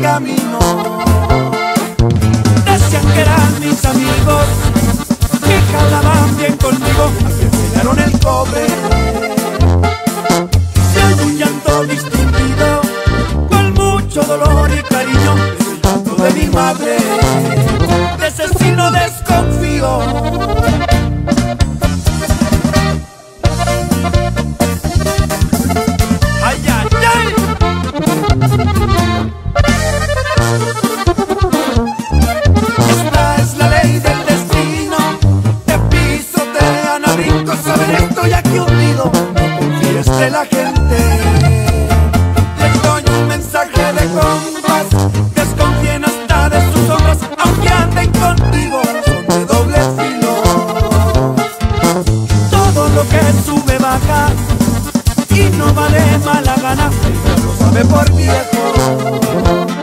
camino. Decían que eran mis amigos, que jalaban bien conmigo, me enseñaron el cobre. Siendo un llanto distinguido, con mucho dolor y cariño, es el llanto de mi madre. De ese sí no desconfío. ¡Ay, ay, ay! Esta es la ley del destino, te pisotean a brincos, saber estoy aquí hundido, no confíes de la gente. Les doy un mensaje de compás, desconfíen hasta de sus sombras, aunque anden contigo, son de doble filo. Todo lo que sube baja, y no vale mala gana, ella lo sabe por viejo.